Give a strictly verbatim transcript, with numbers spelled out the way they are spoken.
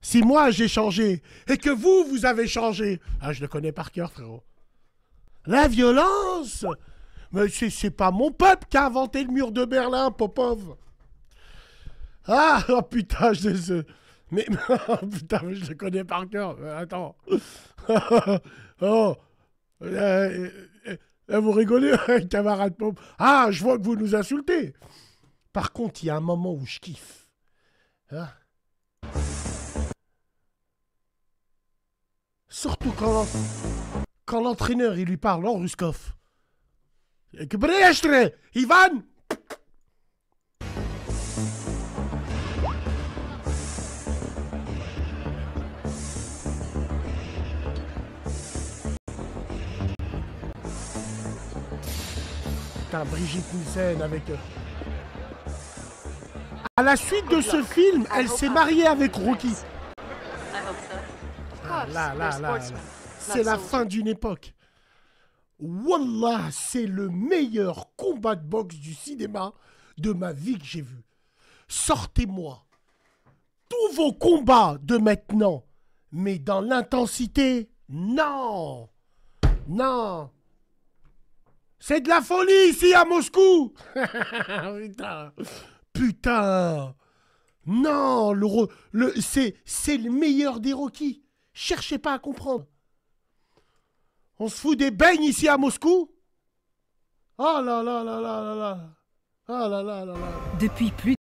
si moi j'ai changé et que vous, vous avez changé, ah, je le connais par cœur, frérot. La violence, mais c'est pas mon peuple qui a inventé le mur de Berlin, Popov. Ah, oh putain, je les... Mais, oh, putain, je le connais par cœur. Attends. Oh. Euh, euh, euh, vous rigolez, camarade Pop. Ah, je vois que vous nous insultez. Par contre, il y a un moment où je kiffe. Hein? Surtout quand, quand l'entraîneur il lui parle en Ruskov. Brechtre, Ivan. Putain, Brigitte Nielsen avec... À la suite de ce film, elle s'est mariée avec Rocky. Ah, là, là, là, là. C'est la fin d'une époque. Wallah, c'est le meilleur combat de boxe du cinéma de ma vie que j'ai vu. Sortez-moi tous vos combats de maintenant, mais dans l'intensité, non, non. C'est de la folie ici à Moscou. Putain, putain. Non, le, le, c'est, c'est le meilleur des Rocky. Cherchez pas à comprendre. On se fout des beignes ici à Moscou. Oh là là là là là là. Oh là là là là. Depuis plus